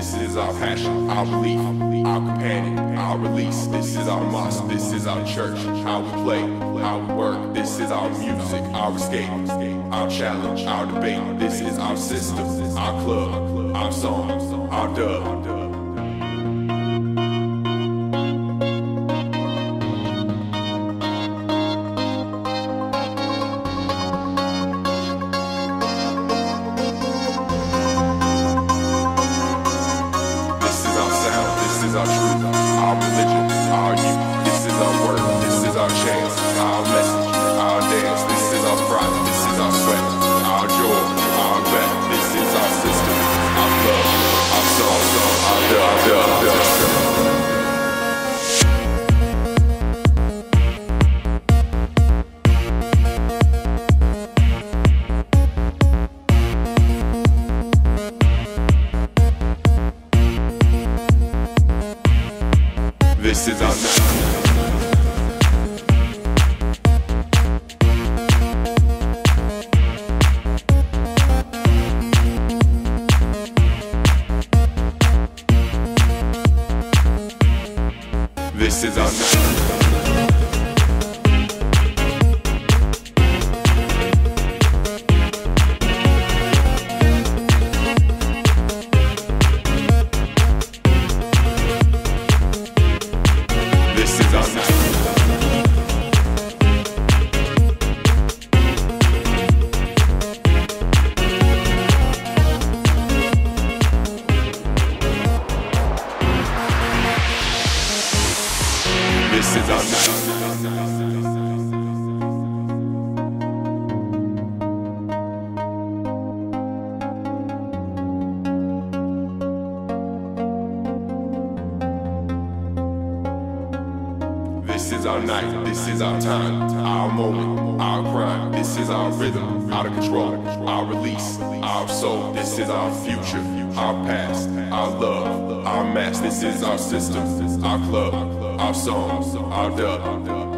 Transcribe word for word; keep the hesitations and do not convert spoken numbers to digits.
This is our passion, our belief, our companion, our release. This is our mosque, this is our church. How we play, how we work. This is our music, our escape, our challenge, our debate. This is our system, our club, our song, our dub. This is our truth, our religion, our youth. This is our work, this is our chance, our message, our dance. This is our pride, this is our sweat, our joy, our bet. This is our system, our love, our song, our dub, dub, dub. This is our night. This is our night. This is our night. This is our night. This is our night, this is our time, our moment, our crime. This is our rhythm, out of control, our release, our soul. This is our future, our past, our love, our mask. This is our system, our club, our song, our dub.